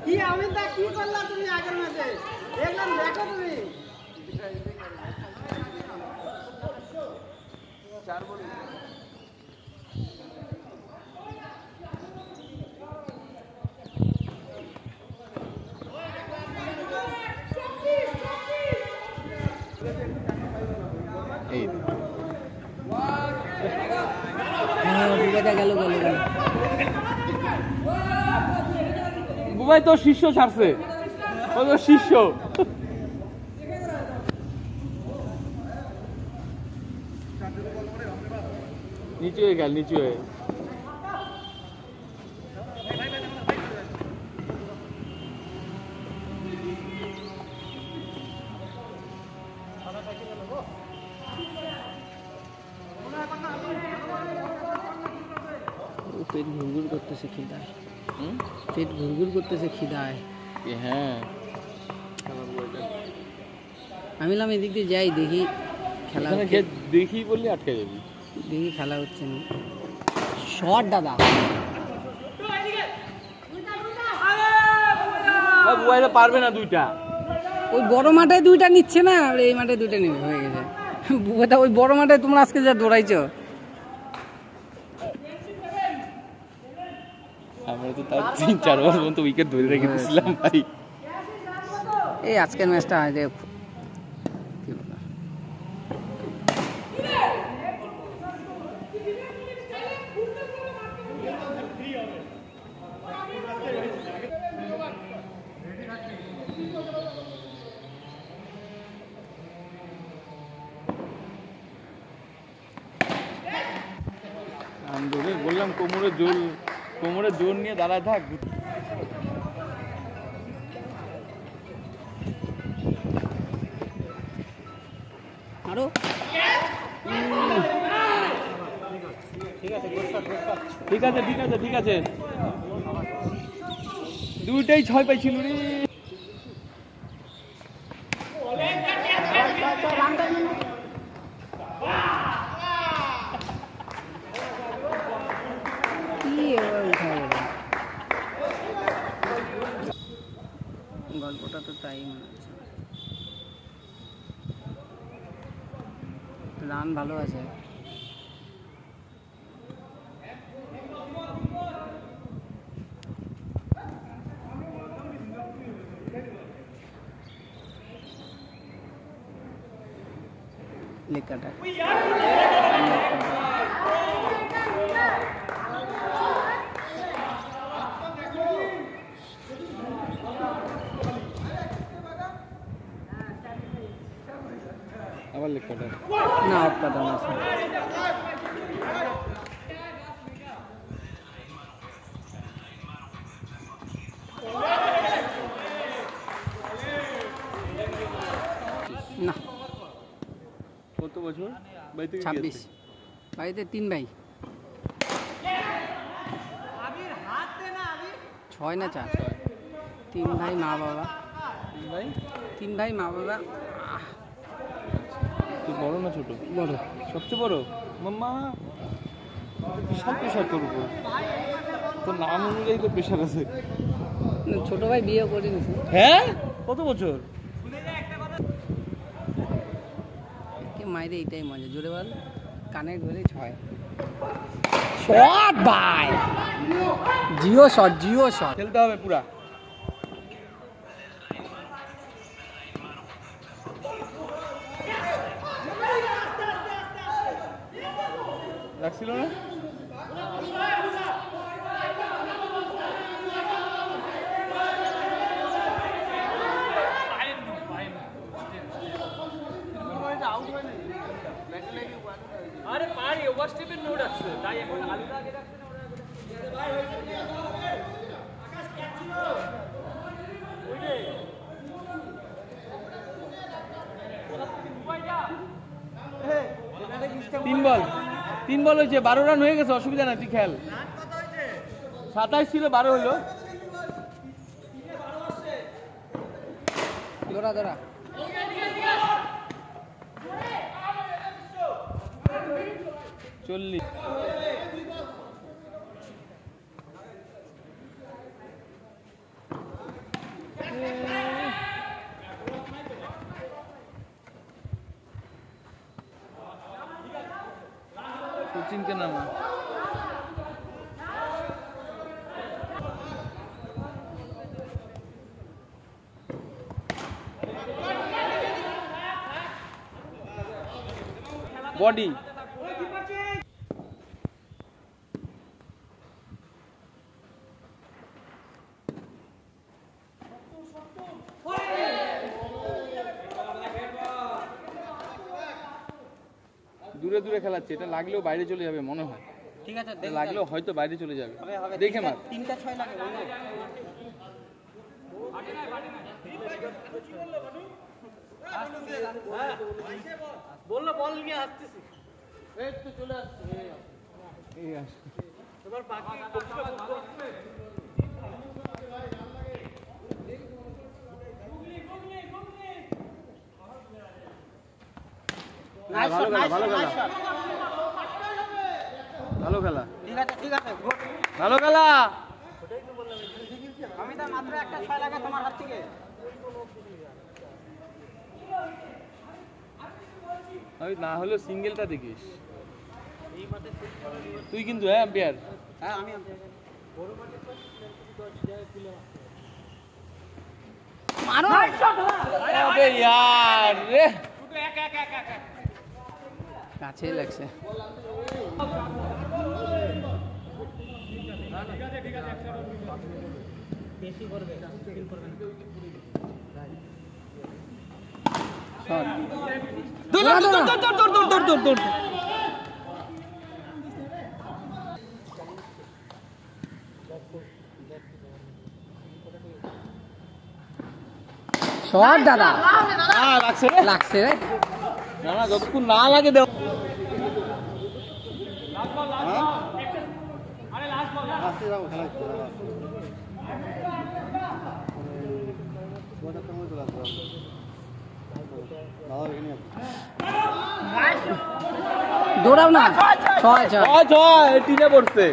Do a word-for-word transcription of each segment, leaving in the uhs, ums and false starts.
কি আমি তা কি করলা তুমি আগের ম্যাচে দেখলাম দেখো তুমি চার বল এই হ্যাঁ বিবাদা গেল গেল গেল বুবাই তো শিষ্য ছাড়ছে ও তো শিষ্য নিচু হয়ে গেল নিচু হয়ে পেট ঘুরঘুর করতেছে খিদায় পেট ঘুরঘুর করতেছে খিদায় হ্যাঁ আমি বললাম এদিক দিয়ে যাই দেখি খেলা দেখি বললে আটকে যাবি দেখি খেলা হচ্ছে না শট দাদা বুবাইরা পারবে না দুইটা ওই বড় মাঠে দুইটা নিচ্ছে না আর এই মাঠে দুইটা নেবে হয়ে গেছে বুবাইটা ওই বড় মাঠে তোমরা আজকে যা দৌড়াইছো আমরা তো তার তিন চার বার পর্যন্ত উইকেট ধরে রেখে দিয়েছিলাম ভাই এই আজকের ম্যাচটা হয় দেখ আমি বললাম কোমরে জোর কোমরে জোর নিয়ে দাঁড়ায় থাক আরো ঠিক আছে ঠিক আছে ঠিক আছে ঠিক আছে দুইটাই ছয় পাইছিল রে গল্পটা তো তাই মনে হচ্ছে রান ভালো আছে লেখাটা আবার লেখাটা না আউট কাটা না না কত বছর বাড়িতে ছাব্বিশ বাড়িতে তিন ভাই ছয় না চার তিন ভাই মা বাবা তিন ভাই তিন ভাই মা বাবা তুই বড় না ছোট বড় সবচেয়ে বড় মাম্মা বিশাল প্রেশার তোর উপর তোর নাম অনুযায়ী তো প্রেশার আছে ছোট ভাই বিয়ে করে নিছে হ্যাঁ কত বছর কে মাইরে এইটাই মজা জোরে বল কানে ধরে ছয় শট ভাই জিও শট জিও শট খেলতে হবে পুরা রাখছিল না আরে পারি ওভার স্টেপের নোট আছে তাই এখন আলুটা আগে রাখছে না আকাশ ক্যাচ ছিল ওইটা তিন বল তিন বল হয়েছে বারো রান হয়ে গেছে অসুবিধা নাই তুই খেল সাতাইশ ছিল বারো হইলো দৌড়া দৌড়া চল্লিশ বডি দূরে দূরে খেলাচ্ছে, এটা লাগলেও বাইরে চলে যাবে মনে হয়। ঠিক আছে, এটা লাগলেও হয়তো বাইরে চলে যাবে, হবে হবে দেখে মার। তিনটা ছয় লাগে বন্ধু। বললো বল নিয়ে আসতেছি, এই তো চলে আসছে, এই আসে। এবার বাকি ভালো খেলা, ভালো খেলা, ভালো খেলা, ঠিক আছে ঠিক আছে, good। ভালো খেলা। আমি তো মাত্র একটা ছয় লাগে তোমার হাত থেকে। ওই না হলেও সিঙ্গেলটা দেখিস তুই কিন্তু, হ্যাঁ আম্পায়ার। হ্যাঁ আমি মারো। আবে यार রে, কাছেই লাগছে। দৌড় দৌড় দৌড় দৌড় দৌড় দৌড় দৌড় দৌড়। শট দাদা, হ্যাঁ লাগছে রে, লাগছে রে। না না যতক্ষণ না লাগে দেও। দৌড়াও না, ছয় ছয়। ছয় ছয়, টিনে পড়ছে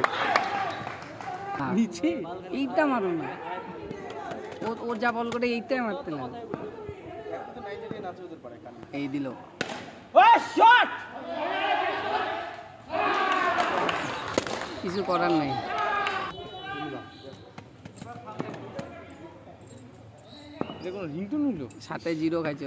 নিচে এইটা মারো না, ও ওর যা বল করে এইটাই মারতে না। এই দিল কিছু করার নাই। দেখুন রিংটুন হইলো, সাথে জিরো খাইছো।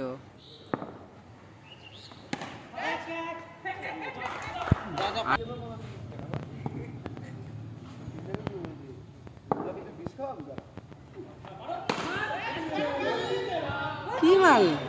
কি মাল